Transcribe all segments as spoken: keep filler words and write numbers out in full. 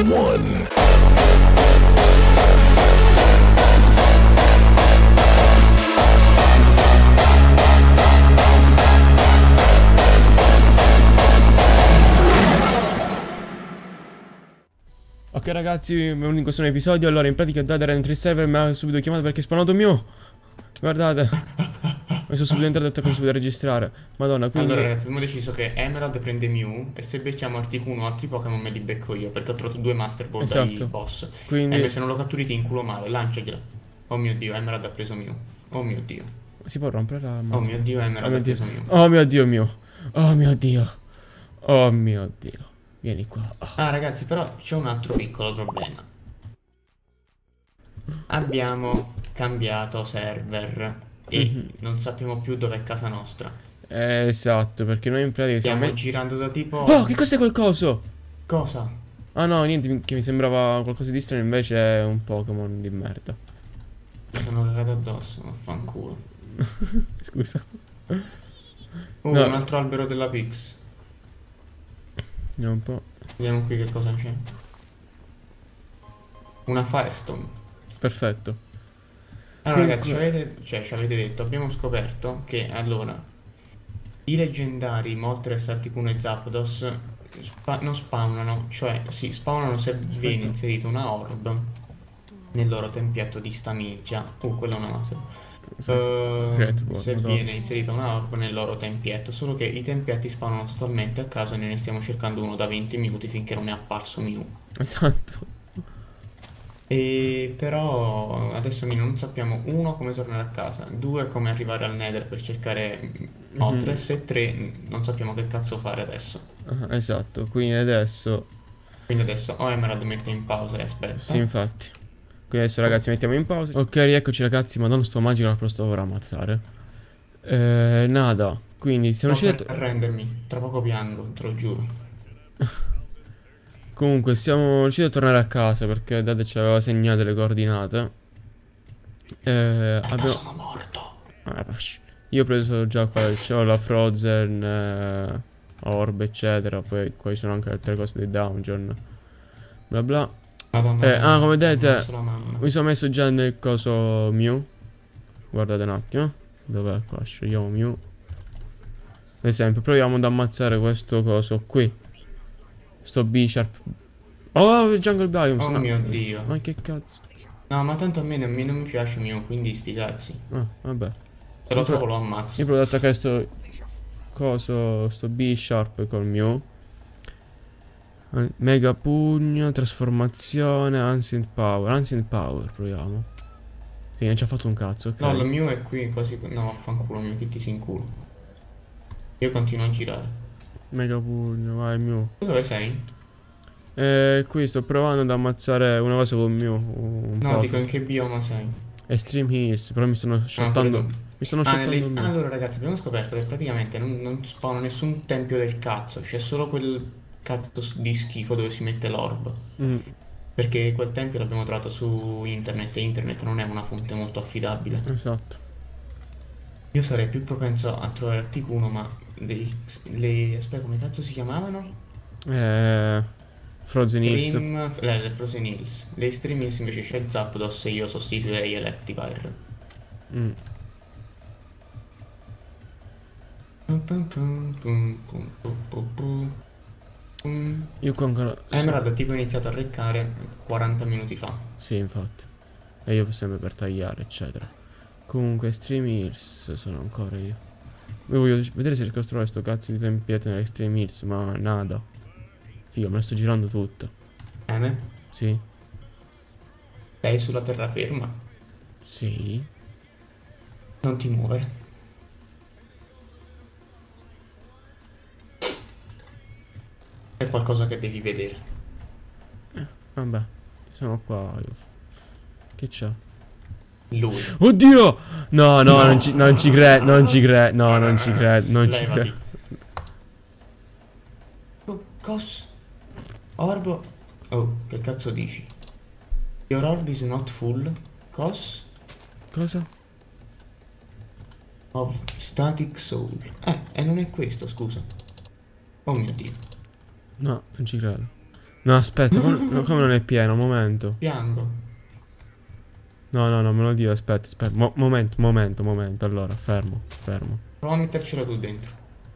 one. Ok ragazzi, benvenuti in questo nuovo episodio. Allora, in pratica Dada entra in server, mi ha subito chiamato perché è spawnato mio. Guardate, mi sono subito entrato e ho attaccato subito a registrare. Madonna, quindi... Allora ragazzi, abbiamo deciso che Emerald prende Mew e se becchiamo Articuno o altri Pokémon me li becco io, perché ho trovato due Master Ball dai Esatto. boss. Quindi... E se non lo catturi ti inculo male, lanciagliela. Oh mio Dio, Emerald ha preso Mew. Oh mio Dio. Si può rompere la massa? Oh mio Dio, Oh Emerald mio ha Dio. preso Mew. Oh mio Dio mio. Oh mio Dio. Oh mio Dio. Vieni qua. Oh. Ah ragazzi, però c'è un altro piccolo problema. Abbiamo cambiato server e Mhm. non sappiamo più dov'è casa nostra. Eh, esatto, perché noi in pratica siamo... Stiamo me- girando da tipo... Oh, che cos'è quel coso? Cosa? Ah no, niente, mi- che mi sembrava qualcosa di strano, invece è un Pokémon di merda. Mi sono cagato addosso, vaffanculo. Scusa. Uh, No. un altro albero della Pix. Vediamo un po'. Vediamo qui che cosa c'è. Una Firestone. Perfetto. Allora Comunque- ragazzi, ci avete, cioè, ci avete detto, abbiamo scoperto che allora i leggendari Moltres, Articuno e Zapdos spa- non spawnano, cioè si spawnano se viene inserita una orb nel loro tempietto di stamiggia. Uh, quella è una master. Uh, Great Ball, se madonna. viene inserita una orb nel loro tempietto, solo che i tempiatti spawnano totalmente a caso e noi ne stiamo cercando uno da venti minuti finché non è apparso Mew. Esatto. E però adesso noi non sappiamo uno come tornare a casa, due come arrivare al Nether per cercare Moltres e tre non sappiamo che cazzo fare adesso. Ah, esatto, quindi adesso... Quindi adesso o Emerald mette in pausa e aspetta. Sì, infatti. Quindi adesso ragazzi mettiamo in pausa. Ok, rieccoci ragazzi, madonna sto magico, la sto ora a ammazzare. Eh, nada. Quindi siamo Sto riusciti per a... arrendermi, tra poco piango, te lo giuro. Comunque siamo riusciti a tornare a casa perché Dada ci aveva segnato le coordinate. Eh, Perché abbiamo... sono morto. Ah, psh. Io ho preso già qua, c'ho la Frozen, eh, Orb eccetera. Poi qua ci sono anche altre cose dei dungeon. Bla bla. Madonna Eh, ah, come mi ha vedete, messo la mamma. mi sono messo già nel coso Mew. Guardate un attimo. Dov'è qua? Scegliamo Mew. Ad esempio, proviamo ad ammazzare questo coso qui. Sto B-Sharp. Oh, Jungle Biomes. Oh no. mio Dio. Ma che cazzo? No, ma tanto a me, a me non mi piace Mew, quindi sti cazzi. Ah, vabbè. Se lo Io trovo pro- lo ammazzo. Io provo ad attaccare sto coso, sto B-Sharp col Mew. Eh, Mega pugno, trasformazione, Ancient Power. Ancient Power, proviamo. Sì, non ci ha fatto un cazzo, ok. No, il Mew è qui quasi... No, vaffanculo Mew, che ti si inculo. Io continuo a girare. Mega pugno, vai Mew. Tu dove sei? Eh, qui sto provando ad ammazzare una cosa con Mew. Un No, po'. dico in che bioma sei? Extreme Hills, però mi stanno shottando. pure tu. Mi stanno Ah, shottando nelle- me. Allora ragazzi, abbiamo scoperto che praticamente non, non spawna nessun tempio del cazzo. C'è solo quel cazzo s- di schifo dove si mette l'orb. Mm, Perché quel tempio l'abbiamo trovato su internet e internet non è una fonte molto affidabile. esatto. Io sarei più propenso a trovare Articuno, ma dei, le, aspetta, come cazzo si chiamavano? Eh, Frozen Hills. Dream, le, le Frozen Hills. Le Extreme Hills invece c'è Zapdos e io sostituirei Electivire. Mm. Pum, pum, pum, pum, pum, pum, pum, pum, pum. Io qua ancora. Emerald ha tipo iniziato a reccare quaranta minuti fa. Sì, infatti. E io sempre per tagliare, eccetera. Comunque, Extreme Hills sono ancora io. Io voglio vedere se riesco a trovare sto cazzo di tempietto nell'Extreme Hills, ma nada. Figa, me la sto girando tutta. Bene. Sì. Sei sulla terraferma. Sì. Non ti muovere. C'è qualcosa che devi vedere. Vabbè, sono qua io. Che c'è? Lui. Oddio! No, no, No. non ci, non ci credo, non ci credo, no, non ci credo, non ci Levati. credo. Oh, cos? Orbo. Oh, che cazzo dici? Your orb is not full. Cos Cosa? of static soul. Eh, e non è questo, scusa. Oh mio Dio. No, non ci credo. No, aspetta, come, no, come non è pieno? Momento. Piango. No, no, no, me lo dico, aspetta, aspetta. Mo- momento, momento, momento. Allora, fermo, fermo. Prova a mettercelo tu dentro.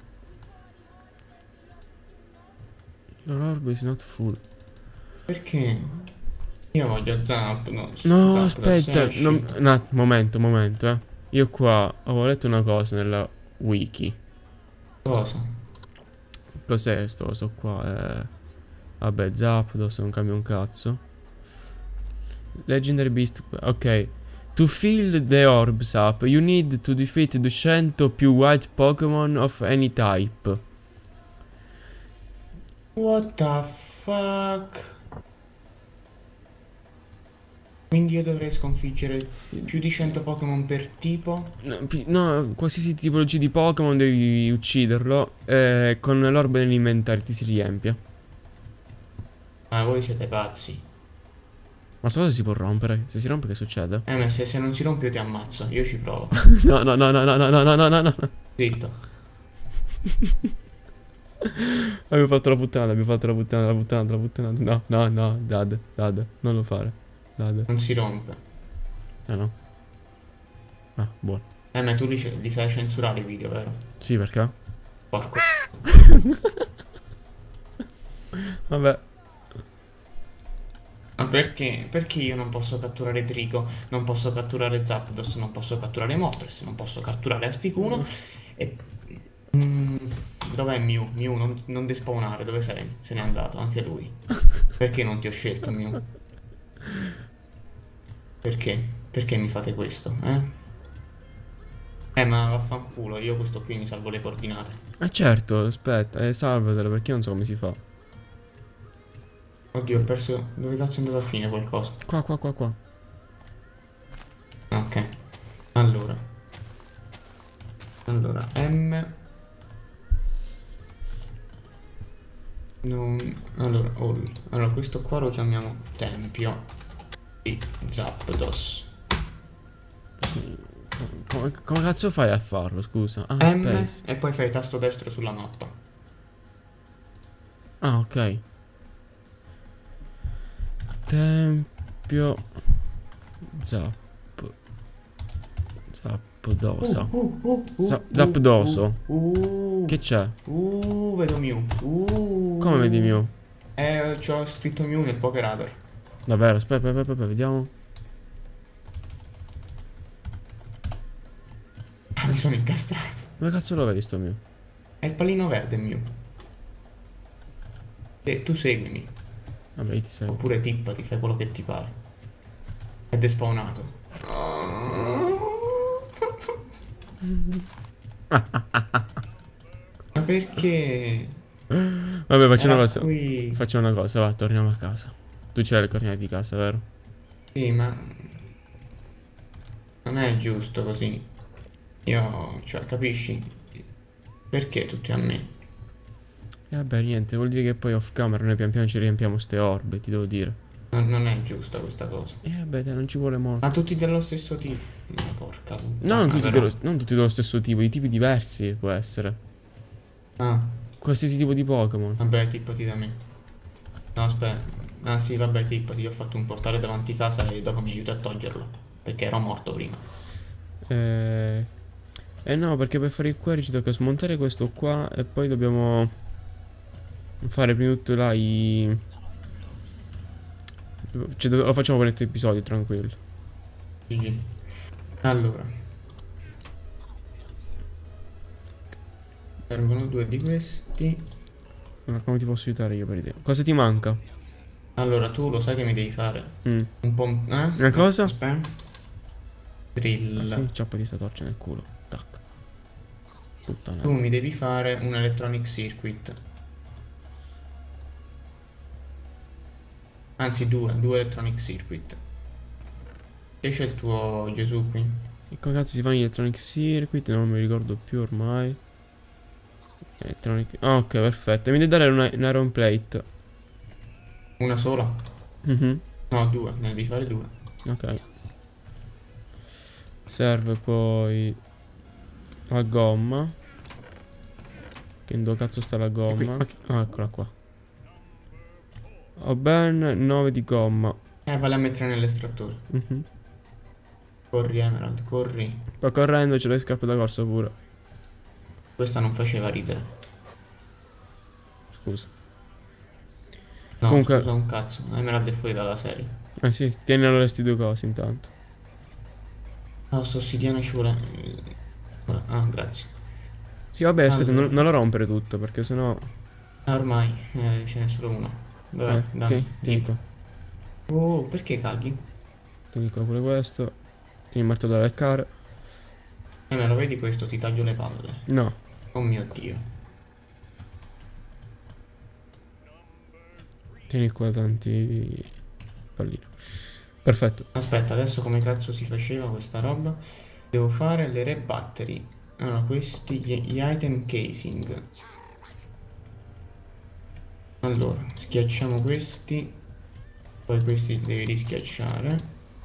Your orb is not full. Perché? Io voglio Zapdos. No, Zapdos, aspetta. esci. Non, no, momento, momento, eh. Io qua avevo letto una cosa nella wiki. Cosa? Cos'è sto coso qua? Eh, vabbè, Zapdos, non cambia un cazzo. Legendary Beast. Ok. To fill the orbs up, you need to defeat duecento più white Pokémon of any type. What the fuck? Quindi io dovrei sconfiggere più di cento Pokémon per tipo? No, pi- no, qualsiasi tipologia di Pokémon devi ucciderlo. E con l'orbe dell'inventario ti si riempie. Ma voi siete pazzi. Ma sta cosa si può rompere? Se si rompe che succede? Eh, ma se, se non si rompe io ti ammazzo. Io ci provo. No, no, no, no, no, no, no, no, no, no, no. Zitto. Abbiamo fatto la puttanata, abbiamo fatto la puttanata, la puttanata, la puttanata. No, no, no, Dad, Dad, non lo fare. Dad. Non si rompe. Eh no. Ah, buono. Eh, ma tu li, li sai censurare i video, vero? Sì, perché? Porco. Vabbè. Ma perché? Perché io non posso catturare Trico, non posso catturare Zapdos, non posso catturare Moltres, non posso catturare Articuno e... Mm, dov'è Mew? Mew, non, non despawnare, dove sei? Se n'è andato, anche lui. Perché non ti ho scelto, Mew? Perché? Perché mi fate questo, eh? Eh, ma vaffanculo, io questo qui mi salvo le coordinate. Eh certo, aspetta, eh, salvatelo perché io non so come si fa. Oddio, ho perso... Dove cazzo è andato a finire qualcosa? Qua, qua, qua, qua. Ok. Allora. Allora, M... Non... Allora, all. Allora, questo qua lo chiamiamo Tempio di Zapdos. Come, come cazzo fai a farlo, scusa? Ah, M space. e poi fai tasto destro sulla mappa. Ah, ok. Tempio Zap Zapdosa. Uh, uh, uh, Za- uh, Zapdoso. Uh, uh, Che c'è? uh, vedo Mew. Uh, Come vedi Mew? Eh, c'ho scritto Mew nel Poké Radar. Davvero? Aspetta, aspetta, aspetta, vediamo. Ah, mi sono incastrato. Dove cazzo lo vedi sto Mew? È il pallino verde Mew. E tu seguimi. Vabbè, io ti seguo. Oppure tippati, fai quello che ti pare. È despawnato. Ma perché? Vabbè, facciamo una Era cosa. qui. Facciamo una cosa, va, torniamo a casa. Tu c'hai le coordinate di casa, vero? Sì, ma non è giusto così. Io, cioè, capisci? Perché tutti a me? E vabbè, niente, vuol dire che poi off camera noi pian piano ci riempiamo ste orbe, ti devo dire. Non, non è giusta questa cosa. E vabbè, dai, non ci vuole molto. Ma tutti dello stesso tipo. Ma porca No, puttana, non tutti, però. dello, non tutti dello stesso tipo, di tipi diversi può essere. Ah, Qualsiasi tipo di Pokémon. vabbè, tippati da me. No, aspetta. Ah sì, vabbè, tippati. Io ho fatto un portale davanti casa e dopo mi aiuta a toglierlo. Perché ero morto prima. Eh... eh no, perché per fare il query ci tocca smontare questo qua e poi dobbiamo fare prima di tutto là i... Cioè, dove- lo facciamo con il tuo episodio, tranquillo. G G. Allora. Servono due di questi. Ma come ti posso aiutare io per idea? Cosa ti manca? Allora, tu lo sai che mi devi fare? Mm. Un po'... Eh? Una cosa? Aspetta. Drill. Ah, sì, ciappati sta torcia nel culo. Tac. Puttana. Tu mi devi fare un electronic circuit. Anzi, due, due electronic circuit. Che c'è il tuo Gesù qui? E come cazzo si fa in Electronic Circuit? Non mi ricordo più ormai. Electronic... Ah, ok, perfetto. Mi devi dare una, un Iron Plate. Una sola? Mhm. No, due, ne devi fare due. Ok. Serve poi la gomma. Che dove cazzo sta la gomma? qui. Ah, eccola qua. Ho ben nove di gomma. Eh, vale a mettere nell'estrattore. Mhm. Corri, Emerald, corri. Poi correndo c'è le scarpe da corsa pure. Questa non faceva ridere. Scusa. No, Comunque- scusa un cazzo. Emerald è fuori dalla serie. Eh sì, tieni allora questi due cosi intanto. Ah, sto ossidiana ci vuole... Ah, grazie. Sì, vabbè, aspetta, Allora. non, non lo rompere tutto, perché sennò... Ah, ormai eh, ce n'è solo uno. Dov'è? Eh, Dammi. tieni, tieni Dico. qua. Oh, perché caghi? Tieni qua pure questo. Tieni il martello da leccare. Eh, me lo vedi questo? Ti taglio le palle. No. Oh mio Dio. Tieni qua tanti... pallini. Perfetto. Aspetta, adesso come cazzo si faceva questa roba? Devo fare le re battery. Allora, questi, gli, gli item casing. Allora, schiacciamo questi. Poi questi li devi rischiacciare.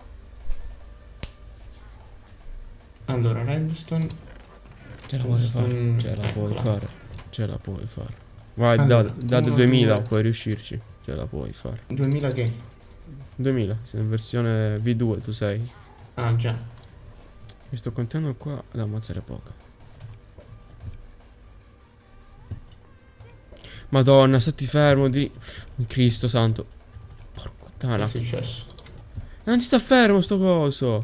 Allora, redstone. Ce la puoi fare. Redstone, Ce la puoi eccola. fare. Ce la puoi fare. Vai, Allora, da, da uno, duemila due. puoi riuscirci. Ce la puoi fare. duemila che? duemila, sei in versione V due tu sei. Ah, già. Mi sto contando qua ad ammazzare poco. Madonna, stati fermo di... Cristo santo. Porco Che puttana. è successo? Non ci sta fermo sto coso.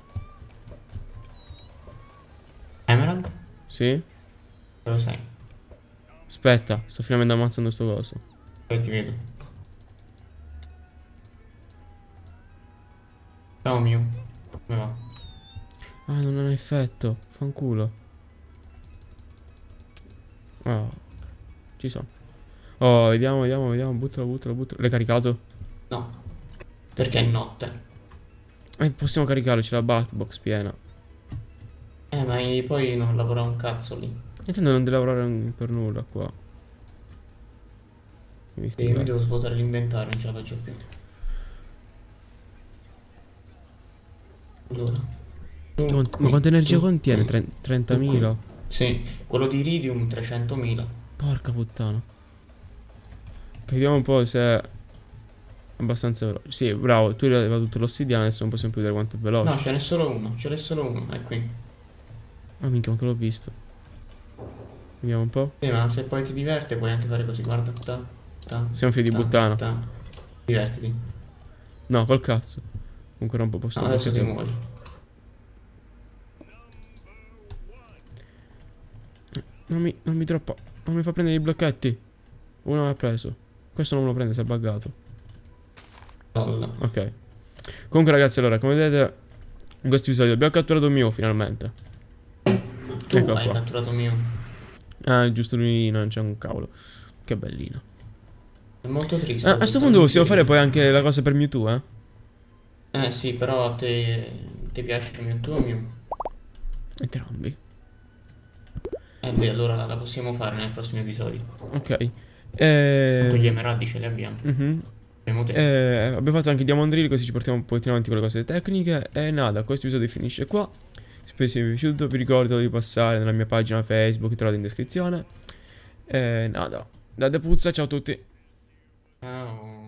Emerald? Sì? Dove sei? Aspetta, sto finalmente ammazzando sto coso. Poi ti vedo. Ciao mio. Come va? Ah, non ha effetto. Fanculo. Oh, ci sono. Oh, vediamo, vediamo, vediamo. Buttalo, buttalo, buttalo. L'hai caricato? No. Perché è notte. Eh, possiamo caricarlo, c'è la batbox piena. Eh, ma io poi non lavora un cazzo lì. Intendo non devi lavorare un- per nulla qua. Mi sti E io mi devo cazzi. svuotare l'inventario, non ce la faccio più. Allora. Tu Quant- qui, Ma quanta energia tu contiene? qui, Tre- tu trentamila? qui. Sì, quello di iridium trecentomila. Porca puttana. Ok, vediamo un po' se è abbastanza veloce. Sì, bravo, tu hai levato tutto l'ossidiana, adesso non possiamo più vedere quanto è veloce. No, ce n'è solo uno, ce n'è solo uno, è qui. Ah, minchia, ma che l'ho visto. Vediamo un po'. Sì, ma se poi ti diverte puoi anche fare così, guarda. Ta, ta, Siamo figli di ta, puttana. ta. Divertiti. No, col cazzo. Comunque rompo posto. No, adesso ti perché- muovi. Non mi, non mi troppo. Non mi fa prendere i blocchetti. Uno l'ha preso. Questo non me lo prende, si è buggato. Lol. Ok. Comunque ragazzi, allora, come vedete, in questo episodio abbiamo catturato Mew finalmente. Tu Ecco hai qua. catturato mio. Ah, giusto lui non c'è un cavolo. Che bellino. È molto triste. Ah, a questo punto possiamo fare poi anche la cosa per Mewtwo, eh? Eh sì, però a te ti piace Mewtwo o Mew? Entrambi. Eh beh, allora la, la possiamo fare nel prossimo episodio. Ok. Tanto gli E... emeraldi ce li abbiamo. Mhm. Abbiamo te. Eh, abbiamo fatto anche i Diamond Drill, così ci portiamo un pochettino avanti con le cose tecniche. E nada, questo episodio finisce qua. Spero sia piaciuto. Vi ricordo di passare nella mia pagina Facebook, trovate in descrizione. E nada, da De Puzza, ciao a tutti. Ciao.